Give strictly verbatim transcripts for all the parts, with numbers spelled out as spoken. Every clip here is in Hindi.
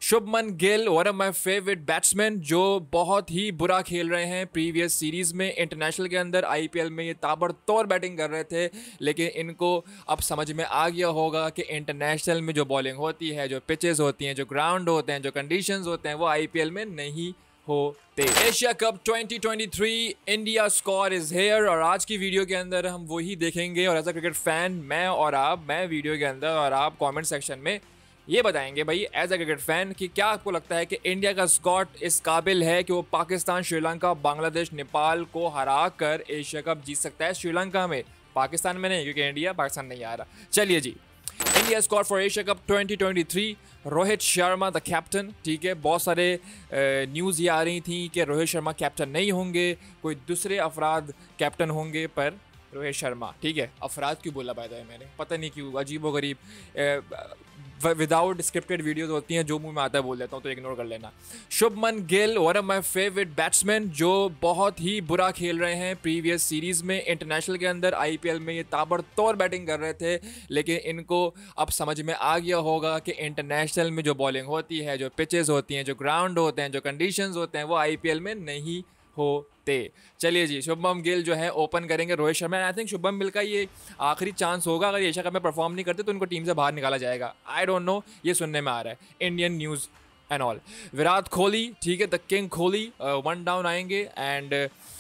Shubman Gill one of my favourite batsman जो बहुत ही बुरा खेल रहे हैं प्रीवियस सीरीज़ में। इंटरनेशनल के अंदर आईपीएल में ये ताबड़तोड़ बैटिंग कर रहे थे, लेकिन इनको अब समझ में आ गया होगा कि इंटरनेशनल में जो बॉलिंग होती है, जो पिचेस होती हैं, जो ग्राउंड होते हैं, जो कंडीशंस होते हैं, वो आईपीएल में नहीं होते। Asia cup twenty twenty three India squad is here और आज की वीडियो के अंदर हम वही देखेंगे। और एज अ क्रिकेट फैन मैं और आप मैं वीडियो के अंदर और आप कमेंट सेक्शन में ये बताएंगे भाई एज अ क्रिकेट फैन कि क्या आपको लगता है कि इंडिया का स्क्वाड इस काबिल है कि वो पाकिस्तान, श्रीलंका, बांग्लादेश, नेपाल को हरा कर एशिया कप जीत सकता है। श्रीलंका में, पाकिस्तान में नहीं, क्योंकि इंडिया पाकिस्तान नहीं आ रहा। चलिए जी, India squad for Asia cup twenty twenty three. Rohit Sharma the captain, ठीक है। बहुत सारे न्यूज़ ये आ रही थी कि रोहित शर्मा कैप्टन नहीं होंगे, कोई दूसरे अफराद कैप्टन होंगे, पर रोहित शर्मा, ठीक है। अफराद क्यों बोला पाया है मैंने, पता नहीं क्यों, अजीब व गरीब विदाउट स्क्रिप्टेड वीडियोस होती हैं, जो मुंह में आता है बोल देता हूँ, तो इग्नोर कर लेना। Shubman Gill one of my favourite batsman जो बहुत ही बुरा खेल रहे हैं प्रीवियस सीरीज़ में। इंटरनेशनल के अंदर आईपीएल में ये ताबड़तोड़ बैटिंग कर रहे थे, लेकिन इनको अब समझ में आ गया होगा कि इंटरनेशनल में जो बॉलिंग होती है, जो पिचेस होती हैं, जो ग्राउंड होते हैं, जो कंडीशंस होते हैं, वो आईपीएल में नहीं होते। चलिए जी, शुभमन गिल जो है ओपन करेंगे रोहित शर्मा। आई थिंक शुभमन गिल का ये आखिरी चांस होगा। अगर एशिया कप में परफॉर्म नहीं करते तो उनको टीम से बाहर निकाला जाएगा। आई डोंट नो, ये सुनने में आ रहा है, Indian news and all. Virat Kohli, ठीक है, the king Kohli one down आएंगे। एंड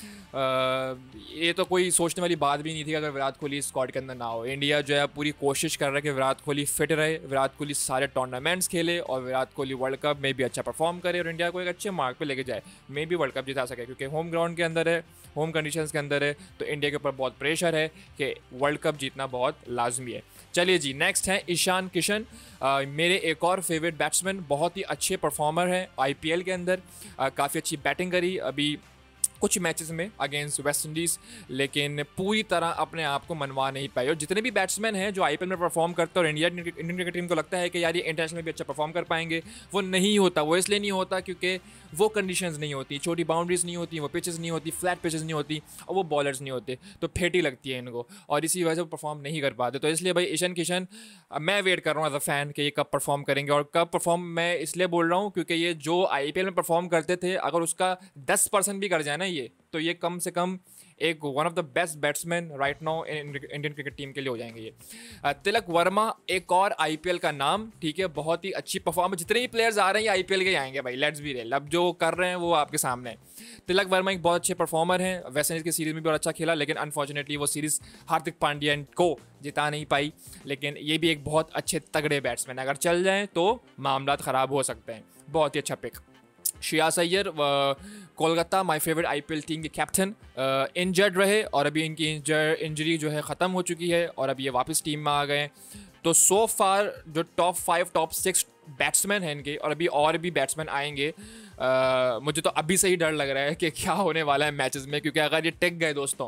uh, ये तो कोई सोचने वाली बात भी नहीं थी अगर विराट कोहली स्क्वाड के अंदर ना हो। इंडिया जो है पूरी कोशिश कर रहा है कि विराट कोहली फिट रहे, विराट कोहली सारे टूर्नामेंट्स खेले और विराट कोहली वर्ल्ड कप में भी अच्छा परफॉर्म करे और इंडिया को एक अच्छे मार्क पे लेके जाए, मे भी वर्ल्ड कप जिता सके। क्योंकि होम ग्राउंड के अंदर है, होम कंडीशंस के अंदर है, तो इंडिया के ऊपर बहुत प्रेशर है कि वर्ल्ड कप जीतना बहुत लाजमी है। चलिए जी, नेक्स्ट है ईशान किशन, uh, मेरे एक और फेवरेट बैट्समैन, बहुत ही अच्छे परफॉर्मर हैं आईपीएल के अंदर। uh, काफ़ी अच्छी बैटिंग करी अभी कुछ मैचेस में अगेंस्ट वेस्ट इंडीज़, लेकिन पूरी तरह अपने आप को मनवा नहीं पाए। और जितने भी बैट्समैन हैं जो आईपीएल में परफॉर्म करते हैं और इंडिया इंडियन क्रिकेट टीम को लगता है कि यार ये इंटरनेशनल में भी अच्छा परफॉर्म कर पाएंगे, वो नहीं होता। वो इसलिए नहीं होता क्योंकि वो कंडीशंस नहीं होती, छोटी बाउंड्रीज नहीं होती, वो पिचेस नहीं होती, फ्लैट पिचेस नहीं होती, और वो बॉलर्स नहीं होते, तो फेटी लगती है इनको, और इसी वजह से वो परफॉर्म नहीं कर पाते। तो इसलिए भाई ईशान किशन मैं वेट कर रहा हूँ एज अ फैन कि ये कब परफॉर्म करेंगे। और कब परफॉर्म मैं इसलिए बोल रहा हूँ क्योंकि ये जो आईपीएल में परफॉर्म करते थे, अगर उसका दस परसेंट भी कर जाए ना ये, तो ये कम से कम एक one of the best batsman right now Indian cricket team के लिए हो जाएंगे ये। तिलक वर्मा एक और आईपीएल का नाम, ठीक है, बहुत ही अच्छी परफॉर्मेंस। जितने भी प्लेयर्स आ रहे हैं आईपीएल के आएंगे भाई, लेट्स बी रियल, अब जो कर रहे हैं वो आपके सामने है। तिलक वर्मा एक बहुत अच्छे परफॉर्मर हैं, वेस्ट इंडीज़ की सीरीज़ में भी बहुत अच्छा खेला, लेकिन अनफॉर्चुनेटली वो सीरीज़ हार्दिक पांड्या को जिता नहीं पाई। लेकिन ये भी एक बहुत अच्छे तगड़े बैट्समैन, अगर चल जाएँ तो मामला ख़राब हो सकते हैं। बहुत ही अच्छा pick. Shreyas Iyer Kolkata, my favourite IPL team के कैप्टन, इंजर्ड रहे और अभी इनकी इंजर इंजरी जो है ख़त्म हो चुकी है और अभी ये वापस टीम में आ गए। तो सो फार जो top five top six batsman हैं इनके, और अभी और भी बैट्समैन आएंगे। uh, मुझे तो अभी से ही डर लग रहा है कि क्या होने वाला है मैचेस में, क्योंकि अगर ये टिक गए दोस्तों,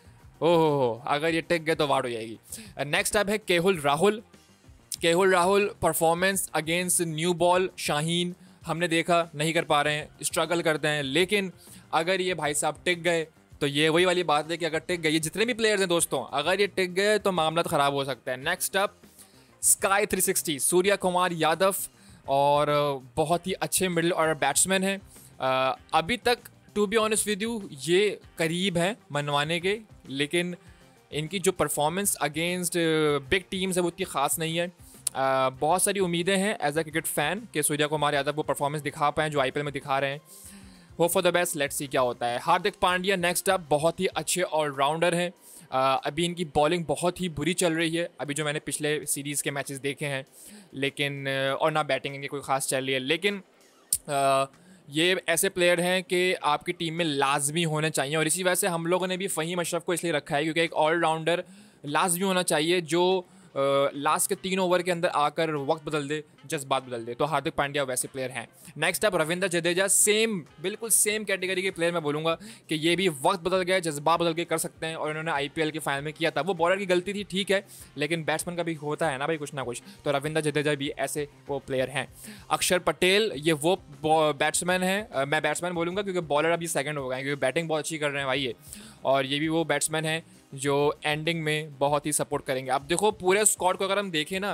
ओह अगर ये टिक गए तो वाट हो जाएगी। नेक्स्ट uh, अब है KL Rahul. KL Rahul performance against new ball Shaheen हमने देखा, नहीं कर पा रहे हैं, स्ट्रगल करते हैं, लेकिन अगर ये भाई साहब टिक गए तो ये वही वाली बात है कि अगर टिक गए, ये जितने भी प्लेयर्स हैं दोस्तों, अगर ये टिक गए तो मामला ख़राब हो सकता है। Next up SKY three sixty, Surya Kumar Yadav, और बहुत ही अच्छे मिडिल ऑर्डर बैट्समैन हैं। अभी तक to be honest with you ये करीब है मनवाने के, लेकिन इनकी जो परफॉर्मेंस अगेंस्ट बिग टीम्स है वो उतनी ख़ास नहीं है। Uh, बहुत सारी उम्मीदें हैं एज अ क्रिकेट फ़ैन कि सूर्या कुमार यादव वो परफॉर्मेंस दिखा पाएँ जो आईपीएल में दिखा रहे हैं। Hope for the best, let's see क्या होता है। हार्दिक पांड्या नेक्स्ट अप, बहुत ही अच्छे ऑलराउंडर हैं। uh, अभी इनकी बॉलिंग बहुत ही बुरी चल रही है, अभी जो मैंने पिछले सीरीज़ के मैचेस देखे हैं, लेकिन uh, और ना बैटिंग इनकी कोई ख़ास चल रही है। लेकिन uh, ये ऐसे प्लेयर हैं कि आपकी टीम में लाजमी होने चाहिए, और इसी वजह से हम लोगों ने भी फ़हीम अशरफ को इसलिए रखा है क्योंकि एक ऑलराउंडर लाजमी होना चाहिए जो लास्ट uh, के तीन ओवर के अंदर आकर वक्त बदल दे, जज्बात बदल दे। तो हार्दिक पांड्या वैसे प्लेयर हैं। Next up Ravindra Jadeja, same बिल्कुल सेम कैटेगरी के प्लेयर मैं बोलूँगा कि ये भी वक्त बदल गए, जज्बात बदल के कर सकते हैं, और इन्होंने आईपीएल के फाइनल में किया था। वो बॉलर की गलती थी, ठीक है, लेकिन बैट्समैन का भी होता है ना भाई कुछ ना कुछ, तो रविंद्र जडेजा भी ऐसे वो प्लेयर हैं। अक्षर पटेल, ये वो बैट्समैन है, मैं बैट्समैन बोलूँगा क्योंकि बॉलर अभी सेकंड हो गए, क्योंकि बैटिंग बहुत अच्छी कर रहे हैं भाई ये, और ये भी वो बैट्समैन है जो एंडिंग में बहुत ही सपोर्ट करेंगे। अब देखो पूरे स्क्वाड को अगर हम देखें ना,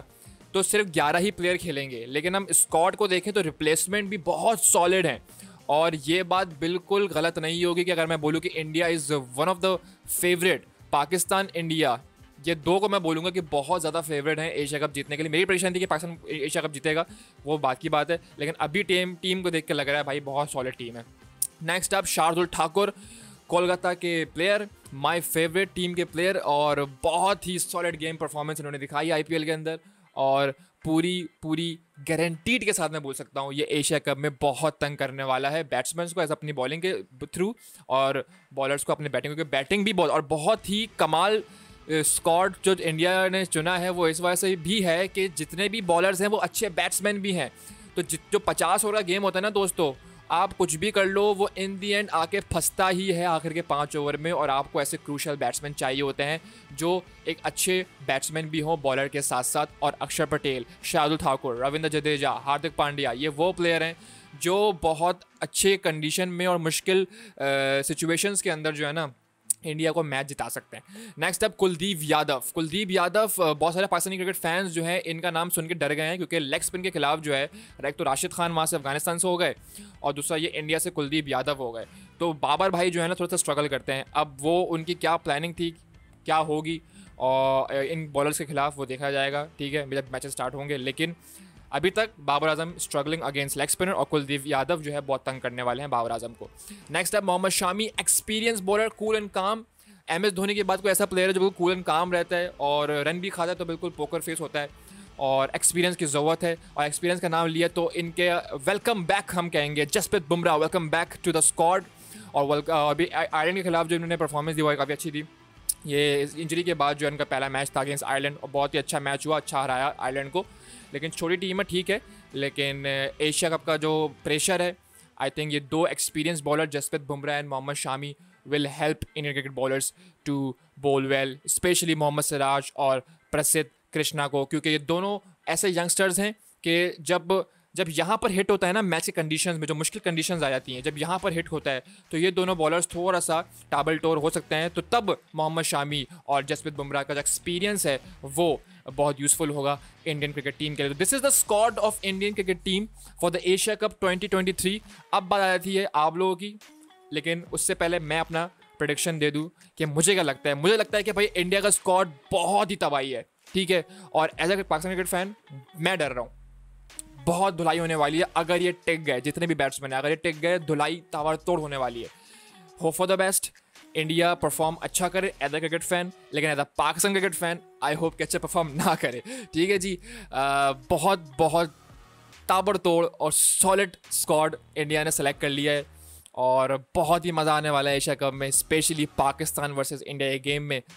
तो सिर्फ ग्यारह ही प्लेयर खेलेंगे, लेकिन हम स्क्वाड को देखें तो रिप्लेसमेंट भी बहुत सॉलिड हैं। और ये बात बिल्कुल गलत नहीं होगी कि अगर मैं बोलूँ कि India is one of the favourite, Pakistan India ये दो को मैं बोलूँगा कि बहुत ज़्यादा फेवरेट हैं एशिया कप जीतने के लिए। मेरी प्रेडिक्शन थी कि पाकिस्तान एशिया कप जीतेगा, वो बात की बात है, लेकिन अभी टीम टीम को देख के लग रहा है भाई बहुत सॉलिड टीम है। नेक्स्ट अप शार्दुल ठाकुर, कोलकाता के प्लेयर, माय फेवरेट टीम के प्लेयर, और बहुत ही सॉलिड गेम परफॉर्मेंस इन्होंने दिखाई आईपीएल के अंदर, और पूरी पूरी गारंटीड के साथ मैं बोल सकता हूँ ये एशिया कप में बहुत तंग करने वाला है बैट्समैन को एज अपनी बॉलिंग के थ्रू, और बॉलर्स को अपनी बैटिंग, क्योंकि बैटिंग भी बहुत और बहुत ही कमाल स्क्वाड जो इंडिया ने चुना है वो इस वजह से भी है कि जितने भी बॉलर्स हैं वो अच्छे बैट्समैन भी हैं। तो जो पचास ओवर का गेम होता है ना दोस्तों, आप कुछ भी कर लो वो इन दी एंड आके फंसता ही है आखिर के पाँच ओवर में, और आपको ऐसे क्रूशल बैट्समैन चाहिए होते हैं जो एक अच्छे बैट्समैन भी हों बॉलर के साथ साथ। और अक्षर पटेल, शार्दुल ठाकुर, रविंद्र जडेजा, हार्दिक पांड्या, ये वो प्लेयर हैं जो बहुत अच्छे कंडीशन में और मुश्किल सिचुएशंस के अंदर जो है ना इंडिया को मैच जिता सकते हैं। नेक्स्ट अब कुलदीप यादव। कुलदीप यादव, बहुत सारे पाकिस्तानी क्रिकेट फैंस जो हैं इनका नाम सुन के डर गए हैं, क्योंकि लेग स्पिन के खिलाफ जो है एक तो राशिद खान वहाँ से अफगानिस्तान से हो गए, और दूसरा ये इंडिया से कुलदीप यादव हो गए। तो बाबर भाई जो है ना थोड़ा सा स्ट्रगल करते हैं। अब वो उनकी क्या प्लानिंग थी, क्या होगी और इन बॉलर्स के खिलाफ वो देखा जाएगा, ठीक है, जब मैचेस स्टार्ट होंगे। लेकिन अभी तक Babar Azam struggling against leg spinner, और कुलदीप यादव जो है बहुत तंग करने वाले हैं बाबर आजम को। नेक्स्ट अब Mohammed Shami, experience bowler, cool and calm. M S Dhoni के बाद कोई ऐसा प्लेयर है जो बिल्कुल कूल एंड काम रहता है और रन भी खाता है, तो बिल्कुल पोकर फेस होता है, और एक्सपीरियंस की ज़रूरत है। और एक्सपीरियंस का नाम लिया तो इनके वेलकम बैक हम कहेंगे, Jasprit Bumrah, welcome back to the squad. और अभी आयरलैंड के खिलाफ जो इन्होंने परफॉर्मेंस दी वो काफ़ी अच्छी थी। ये इंजरी के बाद जो इनका पहला मैच था अगेंस्ट आयरलैंड, और बहुत ही अच्छा मैच हुआ, अच्छा हराया आयरलैंड को। लेकिन छोटी टीम है, ठीक है, लेकिन एशिया कप का जो प्रेशर है, आई थिंक ये दो experience bowler Jasprit Bumrah and Mohammed Shami will help Indian cricket bowlers to bowl well, specially Mohammed Siraj और प्रसिद्ध कृष्णा को, क्योंकि ये दोनों ऐसे यंगस्टर्स हैं कि जब जब यहाँ पर हिट होता है ना मैच के कंडीशंस में, जो मुश्किल कंडीशंस आ जाती हैं, जब यहाँ पर हिट होता है तो ये दोनों बॉलर्स थोड़ा सा टाबल टोर हो सकते हैं। तो तब मोहम्मद शामी और जसप्रीत बुमराह का जो एक्सपीरियंस है वो बहुत यूज़फुल होगा इंडियन क्रिकेट टीम के लिए। तो this is the squad of Indian cricket team for the Asia cup twenty twenty three. अब बात आ जाती है आप लोगों की, लेकिन उससे पहले मैं अपना प्रेडिक्शन दे दूं कि मुझे क्या लगता है। मुझे लगता है कि भाई इंडिया का स्क्वाड बहुत ही तबाही है, ठीक है, और as a Pakistan cricket fan मैं डर रहा हूँ, बहुत धुलाई होने वाली है। अगर ये टिक गए, जितने भी बैट्समैन है, अगर ये टिक गए, धुलाई ताबड़तोड़ होने वाली है। Hope for the best, India perform अच्छा करे एज अ क्रिकेट फैन, लेकिन as a Pakistan cricket fan I hope कि अच्छा परफॉर्म ना करे, ठीक है जी। आ, बहुत बहुत ताबड़तोड़ और सॉलिड स्क्वाड इंडिया ने सेलेक्ट कर लिया है, और बहुत ही मज़ा आने वाला है एशिया कप में, स्पेशली पाकिस्तान वर्सेस इंडिया के गेम में।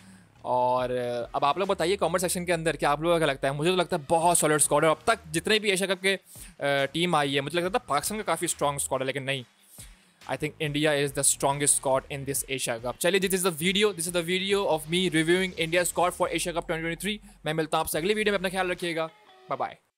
और अब आप लोग बताइए कमेंट सेक्शन के अंदर कि आप लोगों को क्या लगता है। मुझे तो लगता है बहुत सॉलिड स्क्वाड है। अब तक जितने भी एशिया कप के टीम आई है, मुझे लगता था पाकिस्तान का काफ़ी स्ट्रॉन्ग स्क्वाड है, लेकिन नहीं, I think India is the strongest squad in this Asia cup. चलिए, this is the video this is the video of me reviewing India squad for Asia cup twenty twenty three. मैं मिलता हूँ आपसे अगली वीडियो में, अपना ख्याल रखिएगा, बाय बाय।